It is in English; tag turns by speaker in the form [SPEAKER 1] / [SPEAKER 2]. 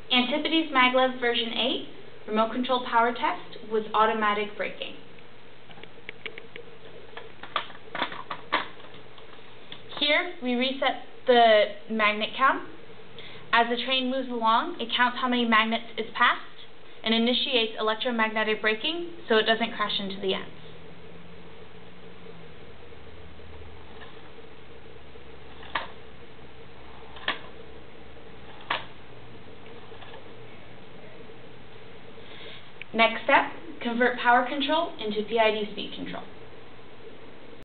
[SPEAKER 1] Antipodes Maglev version 8, remote control power test with automatic braking. Here, we reset the magnet count. As the train moves along, it counts how many magnets it's passed and initiates electromagnetic braking so it doesn't crash into the ends. Next step, convert power control into PID speed control.